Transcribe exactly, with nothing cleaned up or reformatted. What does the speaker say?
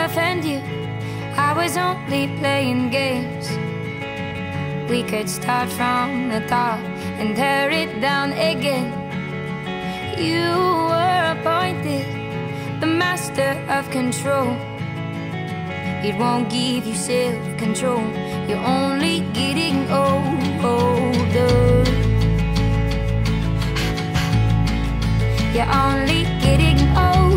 offend you. I was only playing games. We could start from the top and tear it down again. You were appointed the master of control. It won't give you self-control. You're only getting older. You're only getting older.